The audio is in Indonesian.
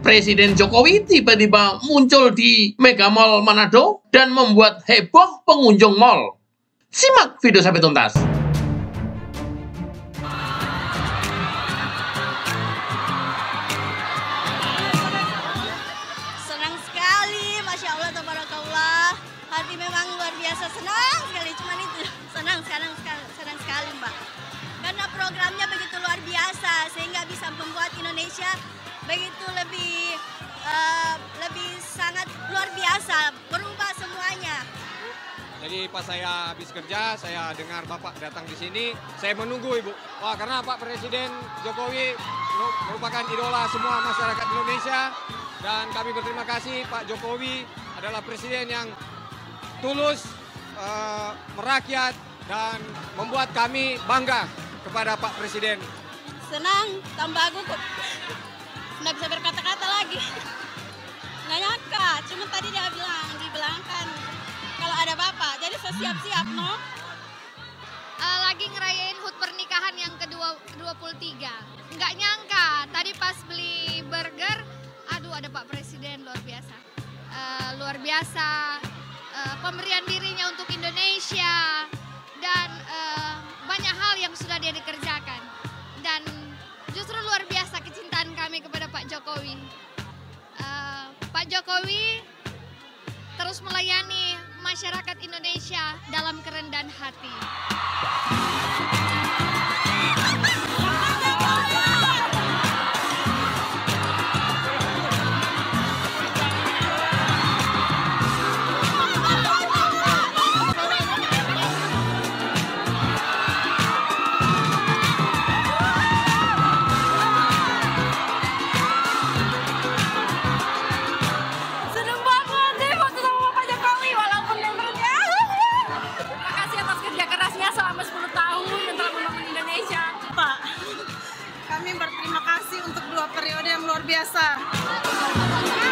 Presiden Jokowi tiba-tiba muncul di Mega Mall Manado dan membuat heboh pengunjung mall. Simak video sampai tuntas. Senang sekali, Masya Allah, tabarakallah. Hati memang luar biasa, senang sekali. Cuman itu, senang sekali, Mbak. Karena programnya begitu luar biasa, sehingga bisa membuat Indonesia begitu lebih sangat luar biasa, berubah semuanya. Jadi pas saya habis kerja, saya dengar Bapak datang di sini, saya menunggu Ibu. Wah, karena Pak Presiden Jokowi merupakan idola semua masyarakat Indonesia. Dan kami berterima kasih Pak Jokowi adalah presiden yang tulus, merakyat, dan membuat kami bangga kepada Pak Presiden. Senang, tambah gugup. Nggak bisa berkata-kata lagi. Nggak nyangka, cuma tadi dia dibilangkan kalau ada bapak, jadi saya siap-siap, no? Lagi ngerayain HUT pernikahan yang ke-23. Nggak nyangka, tadi pas beli burger, aduh ada Pak Presiden, luar biasa. Luar biasa, pemberian dirinya untuk Indonesia, dan banyak hal yang sudah dia dikerjakan. Dan justru luar biasa kecintaan kami kepada Pak Jokowi. Pak Jokowi terus melayani masyarakat Indonesia dalam kerendahan hati. Kami berterima kasih untuk 2 periode yang luar biasa.